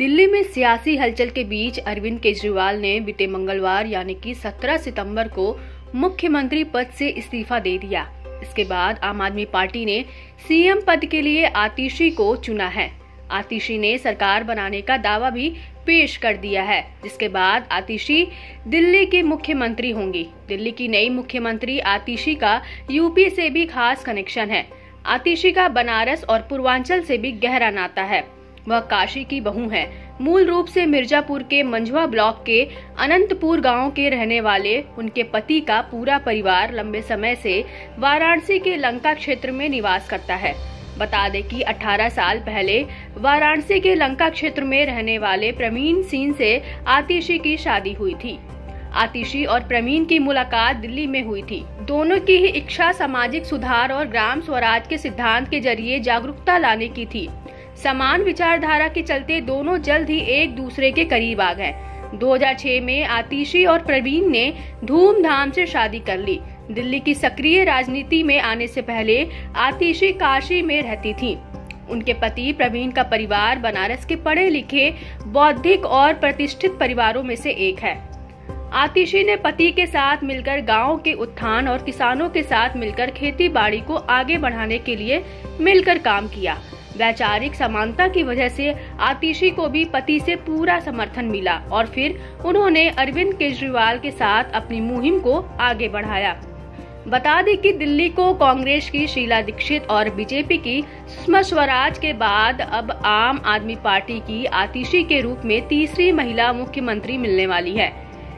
दिल्ली में सियासी हलचल के बीच अरविंद केजरीवाल ने बीते मंगलवार यानी कि 17 सितंबर को मुख्यमंत्री पद से इस्तीफा दे दिया। इसके बाद आम आदमी पार्टी ने सीएम पद के लिए आतिशी को चुना है। आतिशी ने सरकार बनाने का दावा भी पेश कर दिया है, जिसके बाद आतिशी दिल्ली की मुख्यमंत्री होंगी। दिल्ली की नई मुख्यमंत्री आतिशी का यूपी से भी खास कनेक्शन है। आतिशी का बनारस और पूर्वांचल से भी गहरा नाता है। वह काशी की बहू है। मूल रूप से मिर्जापुर के मंझवा ब्लॉक के अनंतपुर गांव के रहने वाले उनके पति का पूरा परिवार लंबे समय से वाराणसी के लंका क्षेत्र में निवास करता है। बता दें कि 18 साल पहले वाराणसी के लंका क्षेत्र में रहने वाले प्रवीण सिंह से आतिशी की शादी हुई थी। आतिशी और प्रवीण की मुलाकात दिल्ली में हुई थी। दोनों की ही इच्छा सामाजिक सुधार और ग्राम स्वराज के सिद्धांत के जरिए जागरूकता लाने की थी। समान विचारधारा के चलते दोनों जल्द ही एक दूसरे के करीब आ गए। 2006 में आतिशी और प्रवीण ने धूमधाम से शादी कर ली। दिल्ली की सक्रिय राजनीति में आने से पहले आतिशी काशी में रहती थी। उनके पति प्रवीण का परिवार बनारस के पढ़े लिखे बौद्धिक और प्रतिष्ठित परिवारों में से एक है। आतिशी ने पति के साथ मिलकर गांव के उत्थान और किसानों के साथ मिलकर खेती बाड़ी को आगे बढ़ाने के लिए मिलकर काम किया। वैचारिक समानता की वजह से आतिशी को भी पति से पूरा समर्थन मिला और फिर उन्होंने अरविंद केजरीवाल के साथ अपनी मुहिम को आगे बढ़ाया। बता दें कि दिल्ली को कांग्रेस की शीला दीक्षित और बीजेपी की सुषमा स्वराज के बाद अब आम आदमी पार्टी की आतिशी के रूप में तीसरी महिला मुख्यमंत्री मिलने वाली है।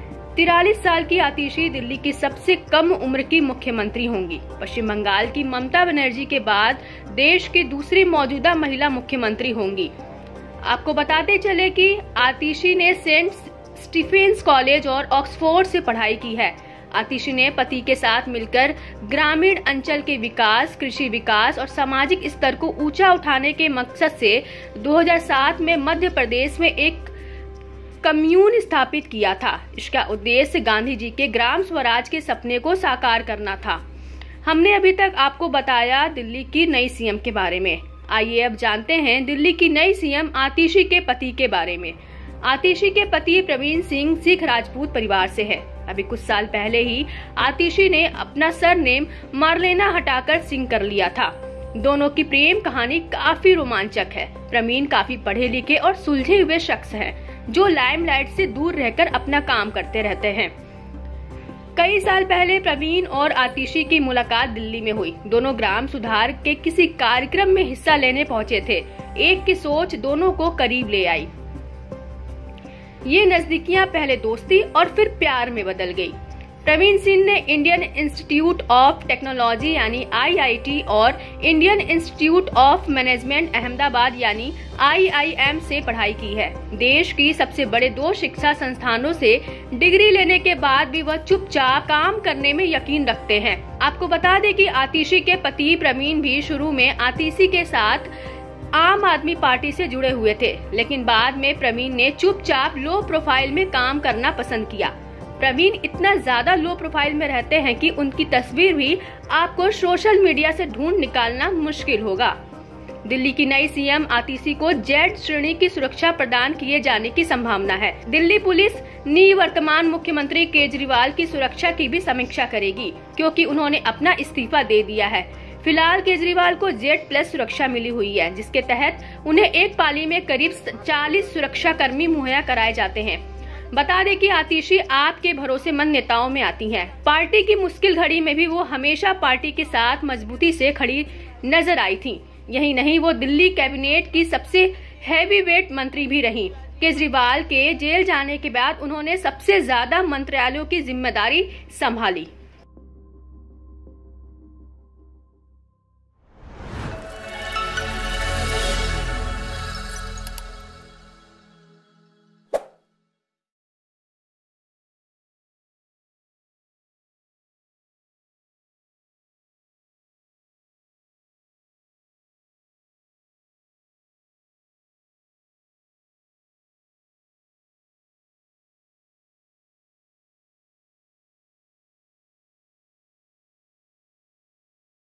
43 साल की आतिशी दिल्ली की सबसे कम उम्र की मुख्यमंत्री होंगी। पश्चिम बंगाल की ममता बनर्जी के बाद देश की दूसरी मौजूदा महिला मुख्यमंत्री होंगी। आपको बताते चले कि आतिशी ने सेंट स्टीफेंस कॉलेज और ऑक्सफोर्ड से पढ़ाई की है। आतिशी ने पति के साथ मिलकर ग्रामीण अंचल के विकास, कृषि विकास और सामाजिक स्तर को ऊंचा उठाने के मकसद से 2007 में मध्य प्रदेश में एक कम्यून स्थापित किया था। इसका उद्देश्य गांधी जी के ग्राम स्वराज के सपने को साकार करना था। हमने अभी तक आपको बताया दिल्ली की नई सीएम के बारे में। आइए अब जानते हैं दिल्ली की नई सीएम आतिशी के पति के बारे में। आतिशी के पति प्रवीण सिंह सिख राजपूत परिवार से है। अभी कुछ साल पहले ही आतिशी ने अपना सरनेम मार्लेना हटाकर सिंह कर लिया था। दोनों की प्रेम कहानी काफी रोमांचक है। प्रवीण काफी पढ़े लिखे और सुलझे हुए शख्स हैं, जो लाइमलाइट से दूर रहकर अपना काम करते रहते हैं। कई साल पहले प्रवीण और आतिशी की मुलाकात दिल्ली में हुई। दोनों ग्राम सुधार के किसी कार्यक्रम में हिस्सा लेने पहुंचे थे। एक की सोच दोनों को करीब ले आई। ये नजदीकियां पहले दोस्ती और फिर प्यार में बदल गई। प्रवीण सिंह ने इंडियन इंस्टीट्यूट ऑफ टेक्नोलॉजी यानी IIT और Indian Institute of Management Ahmedabad यानी IIM से पढ़ाई की है। देश की सबसे बड़े 2 शिक्षा संस्थानों से डिग्री लेने के बाद भी वह चुपचाप काम करने में यकीन रखते हैं। आपको बता दें कि आतिशी के पति प्रवीण भी शुरू में आतिशी के साथ आम आदमी पार्टी से जुड़े हुए थे, लेकिन बाद में प्रवीण ने चुपचाप लो प्रोफाइल में काम करना पसंद किया। प्रवीण इतना ज्यादा लो प्रोफाइल में रहते हैं कि उनकी तस्वीर भी आपको सोशल मीडिया से ढूंढ निकालना मुश्किल होगा। दिल्ली की नई सीएम आतिशी को जेड श्रेणी की सुरक्षा प्रदान किए जाने की संभावना है। दिल्ली पुलिस निवर्तमान मुख्यमंत्री केजरीवाल की सुरक्षा की भी समीक्षा करेगी, क्योंकि उन्होंने अपना इस्तीफा दे दिया है। फिलहाल केजरीवाल को Z+ सुरक्षा मिली हुई है, जिसके तहत उन्हें एक पाली में करीब 40 सुरक्षा कर्मी मुहैया कराए जाते हैं। बता दें कि आतिशी आपके भरोसेमंद नेताओं में आती हैं। पार्टी की मुश्किल घड़ी में भी वो हमेशा पार्टी के साथ मजबूती से खड़ी नजर आई थी। यही नहीं, वो दिल्ली कैबिनेट की सबसे हैवीवेट मंत्री भी रही। केजरीवाल के जेल जाने के बाद उन्होंने सबसे ज्यादा मंत्रालयों की जिम्मेदारी संभाली।